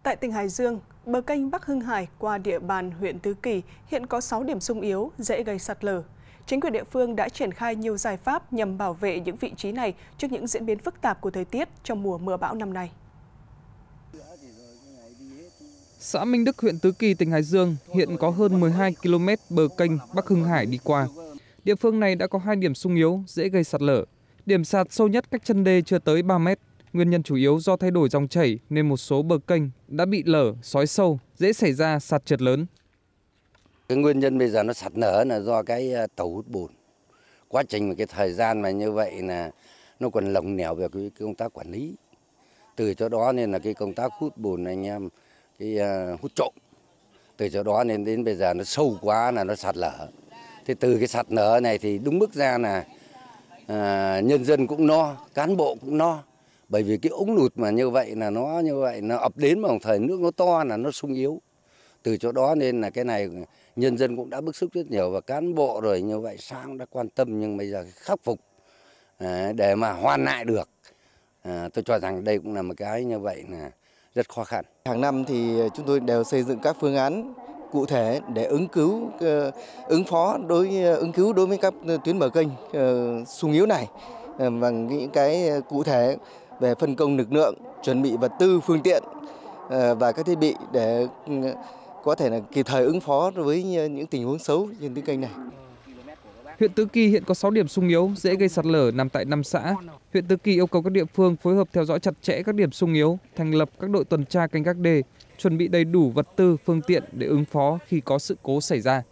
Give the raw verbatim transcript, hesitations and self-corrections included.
Tại tỉnh Hải Dương, bờ kênh Bắc Hưng Hải qua địa bàn huyện Tứ Kỳ hiện có sáu điểm xung yếu dễ gây sạt lở. Chính quyền địa phương đã triển khai nhiều giải pháp nhằm bảo vệ những vị trí này trước những diễn biến phức tạp của thời tiết trong mùa mưa bão năm nay. Xã Minh Đức, huyện Tứ Kỳ, tỉnh Hải Dương hiện có hơn mười hai ki lô mét bờ kênh Bắc Hưng Hải đi qua. Địa phương này đã có hai điểm xung yếu dễ gây sạt lở. Điểm sạt sâu nhất cách chân đê chưa tới ba mét. Nguyên nhân chủ yếu do thay đổi dòng chảy nên một số bờ kênh đã bị lở, xói sâu, dễ xảy ra sạt trượt lớn. Cái nguyên nhân bây giờ nó sạt lở là do cái tàu hút bùn. Quá trình và cái thời gian mà như vậy là nó còn lỏng lẻo về cái công tác quản lý. Từ chỗ đó nên là cái công tác hút bùn anh em cái uh, hút trộm. Từ chỗ đó nên đến bây giờ nó sâu quá là nó sạt lở. Thế từ cái sạt lở này thì đúng mức ra là uh, nhân dân cũng no, cán bộ cũng no. Bởi vì cái ống lụt mà như vậy là nó như vậy nó ập đến một thời nước nó to là nó sung yếu. Từ chỗ đó nên là cái này nhân dân cũng đã bức xúc rất nhiều và cán bộ rồi như vậy sang đã quan tâm, nhưng bây giờ khắc phục để mà hoàn lại được. À, tôi cho rằng đây cũng là một cái như vậy là rất khó khăn. Hàng năm thì chúng tôi đều xây dựng các phương án cụ thể để ứng cứu ứng phó đối ứng cứu đối với các tuyến bờ kênh uh, xung yếu này bằng những cái cụ thể về phân công lực lượng, chuẩn bị vật tư, phương tiện uh, và các thiết bị để có thể là kịp thời ứng phó với những tình huống xấu trên tuyến kênh này. Huyện Tứ Kỳ hiện có sáu điểm xung yếu dễ gây sạt lở nằm tại năm xã. Huyện Tứ Kỳ yêu cầu các địa phương phối hợp theo dõi chặt chẽ các điểm xung yếu, thành lập các đội tuần tra canh gác đê, chuẩn bị đầy đủ vật tư, phương tiện để ứng phó khi có sự cố xảy ra.